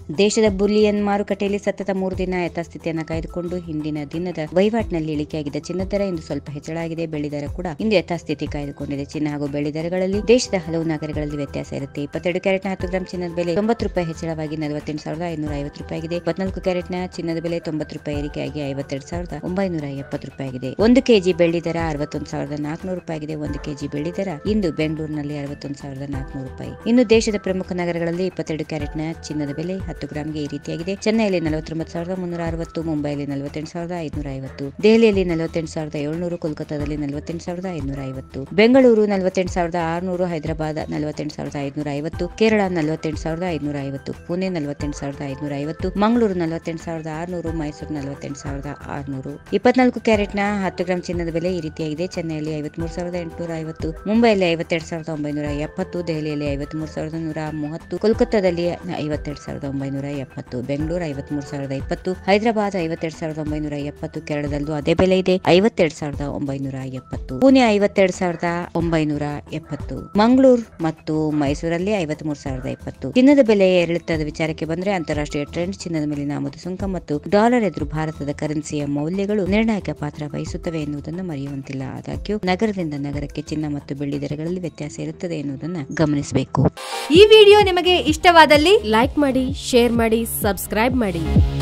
ದೇಶದ ಬುಲಿಯನ್ ಮಾರುಕಟ್ಟೆಯಲ್ಲಿ ಸತತ 3 ದಿನ ಯಥಾಸ್ಥಿತಿಯನ್ನು ಕಾಯ್ದುಕೊಂಡು ಹಿಂದಿನ ದಿನದ ವಹಿವಾಟಿನಲ್ಲಿ ಇಳಿಕೆಯಾಗಿದ್ದ ಚಿನ್ನದ ದರ ಇಂದು ಸ್ವಲ್ಪ ಹೆಚ್ಚಳ ಆಗಿದೆ. ಬೆಳ್ಳಿ ದರ ಕೂಡ ಇಂದು ಯಥಾಸ್ಥಿತಿ ಕಾಯ್ದುಕೊಂಡಿದೆ. ಚಿನ್ನ ಹಾಗೂ ಬೆಳ್ಳಿ ದರಗಳಲ್ಲಿ ದೇಶದ ಹಲವು ನಗರಗಳಲ್ಲಿ ವ್ಯತ್ಯಾಸ ಇರುತ್ತೆ. 22 ಕ್ಯಾರೆಟ್ನ 10 ಗ್ರಾಂ ಚಿನ್ನದ ಬೆಲೆ 90 ರೂಪಾಯಿ ಹೆಚ್ಚಳವಾಗಿ 48,550 ರೂಪಾಯಿ ಆಗಿದೆ. 24 ಕ್ಯಾರೆಟ್ನ ಚಿನ್ನದ ಬೆಲೆ 90 ರೂಪಾಯಿ ಏರಿಕೆಯಾಗಿ 52,970 ರೂಪಾಯಿ ಆಗಿದೆ. 1 ಕೆಜಿ ಬೆಳ್ಳಿ ದರ 61,400 ರೂಪಾಯಿ ಆಗಿದೆ. 1 ಕೆಜಿ ಬೆಳ್ಳಿ ದರ ಇಂದು ಬೆಂಗಳೂರಿನಲ್ಲಿ 61,400 ರೂಪಾಯಿ. ಇನ್ನು ದೇಶದ ಪ್ರಮುಖ ನಗರಗಳಲ್ಲಿ 22 ಕ್ಯಾರೆಟ್ನ ಚಿನ್ನದ ಬೆಲೆ 10 ಗ್ರಾಂಗೆ ಈ ರೀತಿಯಾಗಿದೆ. ಚೆನ್ನೈಯಲ್ಲಿ 49,360, ಮುಂಬೈಯಲ್ಲಿ 48,550, ದೆಹಲಿಯಲ್ಲಿ 48,700, ಕೋಲ್ಕತ್ತಾದಲ್ಲಿ 48,550, ಬೆಂಗಳೂರು 48,600, ಹೈದರಾಬಾದ್ 48,550, ಕೇರಳ 48,550, ಪುಣೆ 48,550, ಮಂಗಳೂರು 48,600, ಮೈಸೂರು 48,600. 24 ಕ್ಯಾರೆಟ್ನ 10 ಗ್ರಾಂ ಚಿನ್ನದ ಬೆಲೆ ಈ ರೀತಿಯಾಗಿದೆ. ಚೆನ್ನೈಯಲ್ಲಿ 53,850, ಮುಂಬೈಯಲ್ಲಿ 52,970, ದೆಹಲಿಯಲ್ಲಿ 53,130, ಕೋಲ್ಕತ್ತಾದಲ್ಲಿ 52,970, ಬೆಂಗಳೂರು 53,020, ಹೈದರಾಬಾದ್ 52,970, ಕೇರಳದಲ್ಲೂ ಅದೇ ಬೆಲೆ ಇದೆ 52,970, ಪುಣೆ 52,970, ಮಂಗಳೂರು ಮತ್ತು ಮೈಸೂರಲ್ಲಿ 53,020. ಚಿನ್ನದ ಬೆಲೆ ಏರಿಳಿತದ ವಿಚಾರಕ್ಕೆ ಬಂದ್ರೆ ಅಂತಾರಾಷ್ಟ್ರೀಯ ಟ್ರೆಂಡ್ ಚಿನ್ನದ ಮೇಲಿನ ಆಮದು ಸುಂಕ ಮತ್ತು ಡಾಲರ್ ಎದುರು ಭಾರತದ ಕರೆನ್ಸಿಯ ಮೌಲ್ಯಗಳು ನಿರ್ಣಾಯಕ ಪಾತ್ರ ವಹಿಸುತ್ತವೆ ಎನ್ನುವುದನ್ನು ಮರೆಯುವಂತಿಲ್ಲ. ಆದಾಗ್ಯೂ ನಗರದಿಂದ ನಗರಕ್ಕೆ ಚಿನ್ನ ಮತ್ತು ಬೆಳ್ಳಿ ದರಗಳಲ್ಲಿ ವ್ಯತ್ಯಾಸ ಇರುತ್ತದೆ ಎನ್ನುವುದನ್ನು ಗಮನಿಸಬೇಕು. ಈ ವಿಡಿಯೋ ನಿಮಗೆ ಇಷ್ಟವಾದಲ್ಲಿ ಲೈಕ್ ಮಾಡಿ, ಶೇರ್ ಮಾಡಿ, ಸಬ್ಸ್ಕ್ರೈಬ್ ಮಾಡಿ.